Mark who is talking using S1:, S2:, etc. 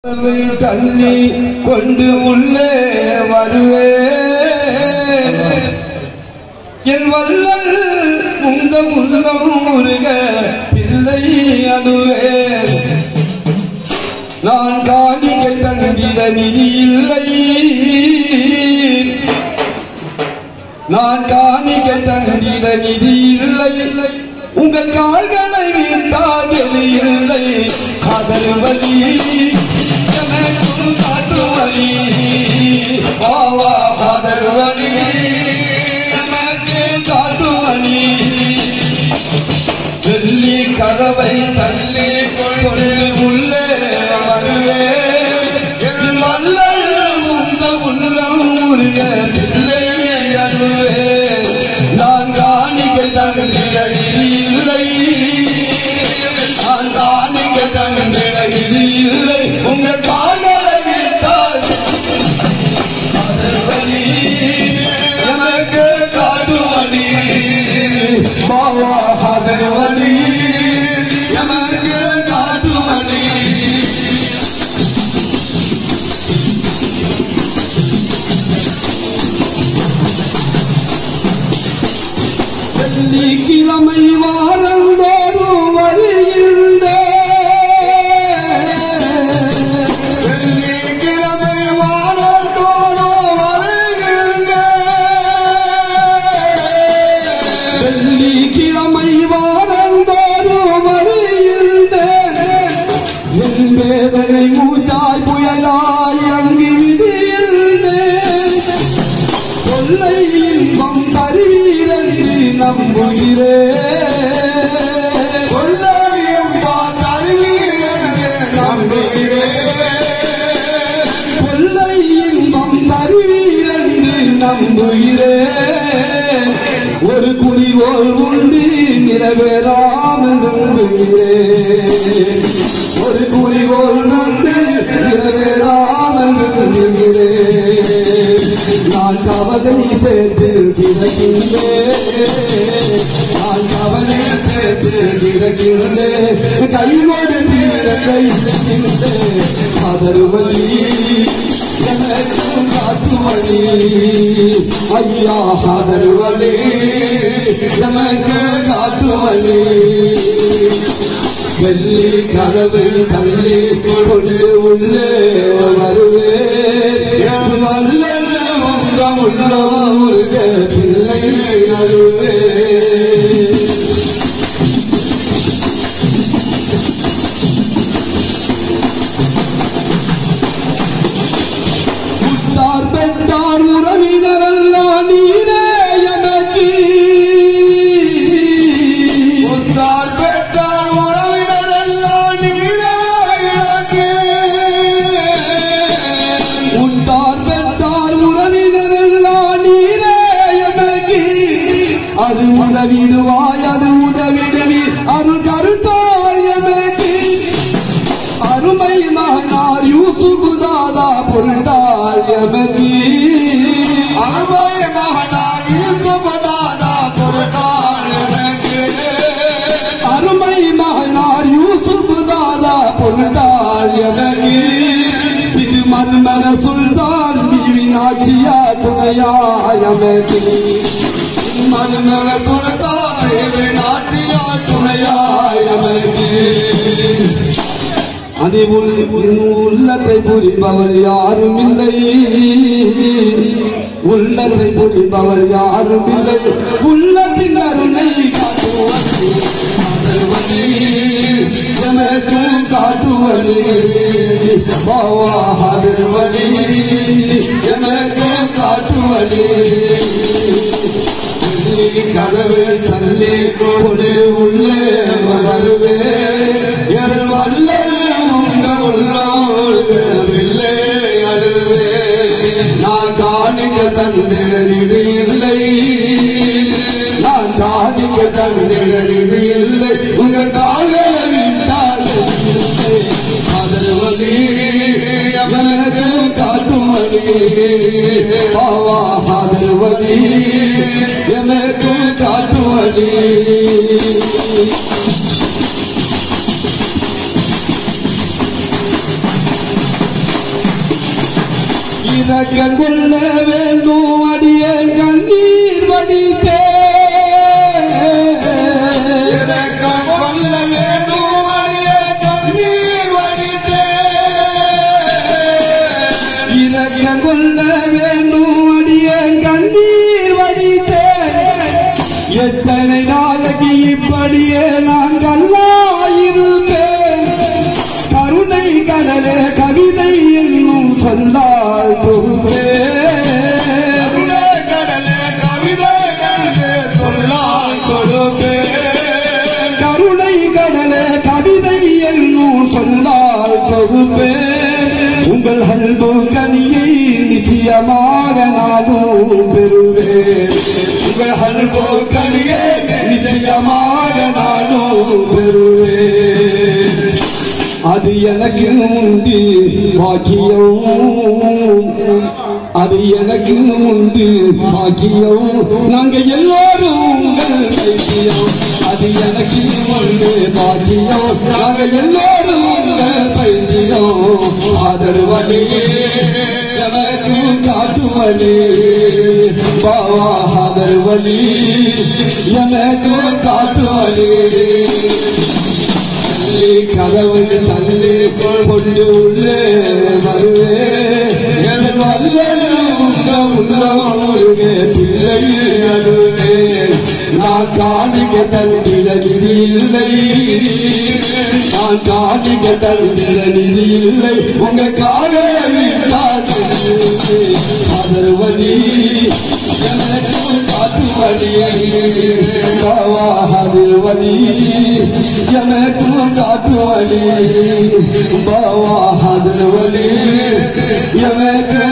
S1: தள்ளி கொண்டு உள்ளே வருவே என் வல்லல் உந்த உள்ளம் முருக பிள்ளை அதுவே நான் காணிக்கை தந்திட நிதி இல்லை நான் காணிக்கை தந்திட நிதி இல்லை உங்கள் கால்களை விட்டால் எது இல்லை காதல் வலி எனக்கும் காட்டு வலி பாவா காதல் வலி எனக்கு காட்டு வலி வெள்ளி கதவை தள்ளி கொண்டு உள்ளே வருவே வல்லல் உந்த உள்ளம் முருக பிள்ளை அழுவே நான் காணிக்கை தந்திட இல்லை நான் காணிக்கை தந்திட இல்லை உங்கள் காதலை விட்டால் காதல் வலி எனக்கு காட்டு வலி பாவா காதல் வலி எனக்கு காட்டு வலி வெள்ளிக்கிழமை வாரந்தோறும் வருகின்ற வெள்ளிக்கிழமை வாரந்தோறும் வருகின்ற வெள்ளிக்கிழமை வாரந்தோறும் வருகின்ற என் வேதனை மூச்சாய் புயலாய் அங்கி விதியிருந்தேன் கொள்ளை இன்பம் தருவீரென்று நம்புகிறே கொள்ளை இன்பம் தருவீரென்று நம்புகிறே கொள்ளை இன்பம் தருவீரென்று நம்புகிறே ஒரு குறிக்கோள் உண்டு நிறைவேறாமல் நம்புகிறே ஒரு குறிக்கோள் உண்டு நிறைவேறாமல் நம்புகிறே நான் கவலை சேர்த்து கிடக்கின்றேன் நான் கவலை சேர்த்து கிடக்கின்றேன் கையோடு கையில்லை காதல் வலி எனக்கும் காட்டு வலி ஐயா காதல் வலி எனக்கு காட்டு வலி வெள்ளி கதவு தள்ளி கொண்டு உள்ளே வருவே வல்லல் உங்க உள்ளம் முருக பிள்ளை அழுவே உற்றார் பெற்றார் உறவினரெல்லாம் நீரே எனக்கு உற்றார் பெற்றார் உறவினரெல்லாம் நீரே எனக்கு உற்றார் பெற்றார் உறவினரெல்லாம் நீரே எனக்கு அது உதவிடுவாய் அது உதவிடுவி அருள் கருத்தாய் எனக்கு அருமை மகனார் யூசுப் தாதா பொருட்டால் எமக்கு அருமை மகனார் யூசுப் தாதா பொருட்டால் எமக்கு அருமை மகனார் யூசுப் தாதா பொருட்டால் எமக்கு திருமன்மன சுல்தான் பிவி நாச்சியா துணையாய் எமக்கு மன்மன துணத்தாய் பிவி நாச்சியா துணையாய் எமக்கு அது உள்ளத்தை புரிபவர் யாரும் இல்லை உள்ளத்தை புரிபவர் யாரும் இல்லை உள்ளத்தின் அருணை காட்டுவது எனக்கும் காட்டுவது பாவா வலி எனக்கும் காட்டுவது கதவு தள்ளி கொண்டு உள்ளே வருவே என் வல்லல் உள்ளே அழுவே நான் காணிக்க தந்திட நிதி இல்லை நான் காணிக்க தந்திட நிதி இல்லை உங்க கால்களை விட்டால் காதல் வலி எனக்கு காட்டும் வலி பாவா காதல் வலி எனக்கு காட்டும் வலி இரக்கம் கொள்ள வேண்டும் அடியேன் கண்ணீர் வடித்தே இரக்கம் கொள்ள வேண்டும் அடியேன் கண்ணீர் வடித்தே இரக்கம் கொள்ள வேண்டும் அடியேன் கண்ணீர் வடித்தே எத்தனை நாளைக்கு இப்படியே நான் கல்லாயிருப்பேன் கருணை கடலே கவிதை என்னும் சொல்லால் தொகுப்பே கருணை கடலே கவிதை என்று சொல்லால் தொகுப்பே கருணை கடலே கவிதை என்னும் சொல்லால் தொகுப்பே உங்கள் அன்பு கனியை நிச்சயமாக நானும் பெறுவேன் உங்கள் அன்பு கனியை நிச்சயமாக நானும் பெறுவேன் அது எனக்கு உண்டு பாக்கியம் அது எனக்கு உண்டு பாக்கியம் நாங்கள் எல்லாரும் உங்கள் பைத்தியம் அது எனக்கு உண்டு பாக்கியம் நாங்கள் எல்லாரும் உங்கள் பைத்தியம் ஆதரவனே எனக்கு காட்டுவனே பாவா ஆதரவனே எனக்கு காட்டுவனே கதவு தள்ளி கொண்டு உள்ளே வருவே பிள்ளை அழுவே நான் காணிக்க தந்திட நிதி இல்லை நான் காணிக்க தந்திட நிதி இல்லை உங்க காலைய வீட்டாது அதர்வலி காட்டுவலி அதர்வலி எனக்கு காட்டுவலி பாவா அதர்வலி எனக்கு